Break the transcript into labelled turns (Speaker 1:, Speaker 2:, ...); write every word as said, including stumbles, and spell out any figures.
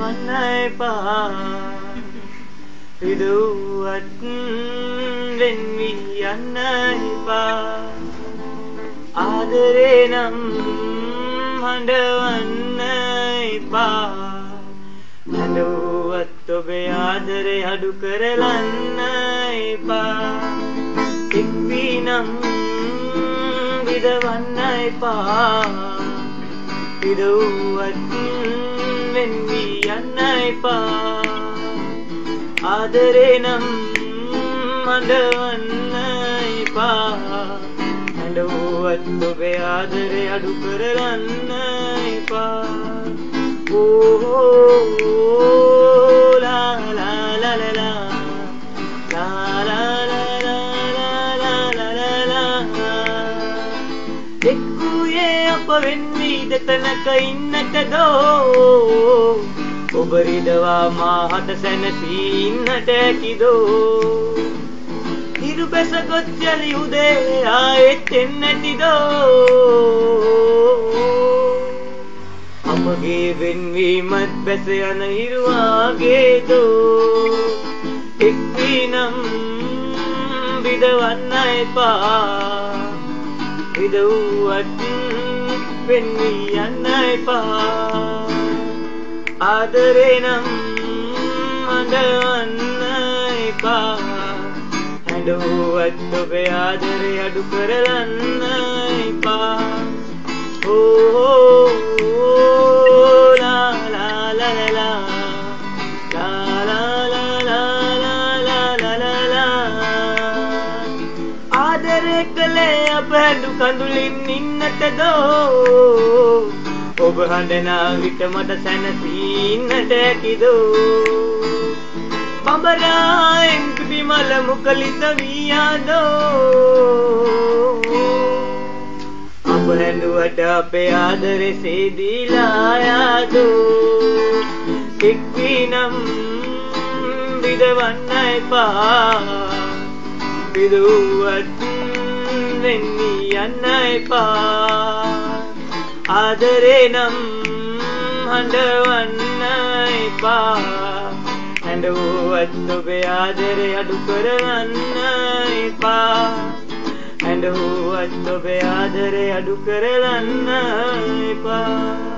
Speaker 1: විදවන්න එපා විදුවත් වෙන් වී යන්න එපා ආදරේ නම් හඬවන්න එපා හඬුවත් ඔබේ ආදරේ අඩු කරලන්න එපා එක් වී නම් විදවන්න එපා විදුවත් වෙන් වී යන්න එපා ආදරේ නම් හඬවන්න එපා හඬුවත් ඔබේ ආදරේ අඩු කරගන්න එපා ඕ ලා ලා ලා ලා ලා ලා ලා ලා එක්කුයේ අප වෙන් වී දෙතනක ඉන්නට දෝ ඔබ රිදවා මාහට සැනසී ඉන්නට ඇතිදෝ හිරු බැස ගොත් යලි උදේ ආයෙත් එන්නැතිදෝ අපගේ වෙන්වීමත් බැස යන හිරු වාගේදෝ එක් වී නම් විදවන්න එපා විදුවත් වෙන් වී යන්න එපා ආදරේ නම් හඬවන්න එපා හඬුවත් ඔබේ ආදරේ අඩු කරලන්න එපා ඕ ලා ලා ලා ලා ලා ලා ලා ලා ආදරේ කළේ අප හඬු කඳුලින් ඉන්නට දෝ ඔබ හඬනා විට මට සැනසීන්නට ඇතිදෝ බඹරායෙන් පිබිමල මුකලිත වී යාදෝ අප හැඬුවට අපේ ආදරේ සේදීලා යාදෝ එක් වී නම් විදවන්න එපා විදුවත් වෙන් වී යන්න එපා ආදරේ නම් හඬවන්න එපා හඬුවත් ඔබේ ආදරේ අඩු කරගන්න එපා හඬුවත් ඔබේ ආදරේ අඩු කරගන්න එපා